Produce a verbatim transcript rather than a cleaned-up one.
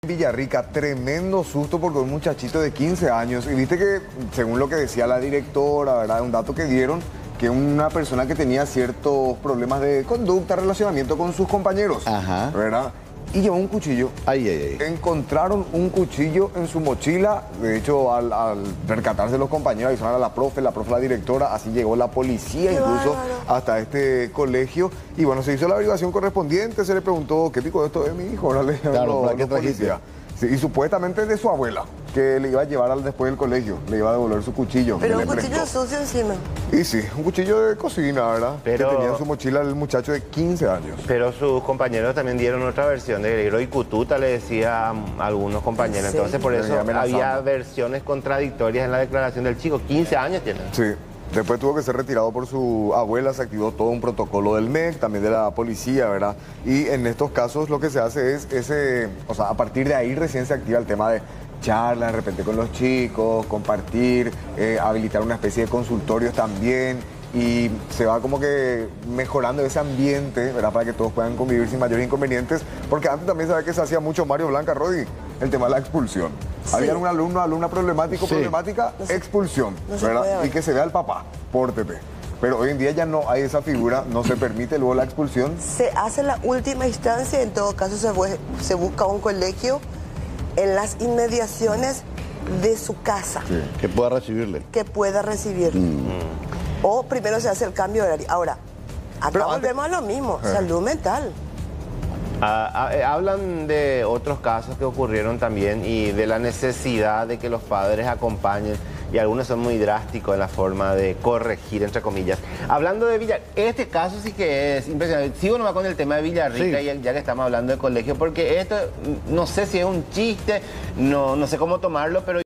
Villarrica, tremendo susto porque un muchachito de quince años, y viste que, según lo que decía la directora, ¿verdad? Un dato que dieron, que una persona que tenía ciertos problemas de conducta, relacionamiento con sus compañeros, Ajá. ¿verdad? Y llevó un cuchillo. Ay, ay, ay. Encontraron un cuchillo en su mochila. De hecho, al, al percatarse los compañeros, avisaron a la profe, la profe, la directora, así llegó la policía Qué incluso bárbaro. hasta este colegio. Y bueno, se hizo la averiguación correspondiente, se le preguntó, ¿qué pico esto de mi hijo? Ahora le Claro, ¿para qué los trajiste? policías. Sí, y supuestamente de su abuela, que le iba a llevar al, después del colegio, le iba a devolver su cuchillo. Pero que un le cuchillo prestó. sucio encima. Y sí, un cuchillo de cocina, ¿verdad? Pero- Que tenía en su mochila el muchacho de quince años. Pero sus compañeros también dieron otra versión de Héroe y Cututa, le decía a algunos compañeros. Sí. Entonces, por eso Venía amenazando. había versiones contradictorias en la declaración del chico. quince años tiene. Sí, después tuvo que ser retirado por su abuela, se activó todo un protocolo del M E C, también de la policía, ¿verdad? Y en estos casos lo que se hace es ese, o sea, a partir de ahí recién se activa el tema de charlas de repente con los chicos, compartir, eh, habilitar una especie de consultorios también. Y se va como que mejorando ese ambiente, ¿verdad? Para que todos puedan convivir sin mayores inconvenientes. Porque antes también sabe que se hacía mucho Mario Blanca, Rodi, el tema de la expulsión. Sí. Había un alumno, alumna problemático, Sí. problemática, No se- expulsión, no se ¿verdad? puede ver. Y que se vea el papá, pórtete. Pero hoy en día ya no hay esa figura, no se permite luego la expulsión. Se hace la última instancia, en todo caso se, bue- se busca un colegio en las inmediaciones de su casa Que pueda recibirle. que pueda recibir. O primero se hace el cambio de horario. Ahora, acá Pero antes- volvemos a lo mismo, Eh. salud mental. Ah, ah, eh, hablan de otros casos que ocurrieron también y de la necesidad de que los padres acompañen, y algunos son muy drásticos en la forma de corregir, entre comillas. Hablando de Villarrica, este caso sí que es impresionante. Sigo nomás con el tema de Villarrica, Sí. ya, ya que estamos hablando de colegio, porque esto, mm, no sé si es un chiste, no, no sé cómo tomarlo, pero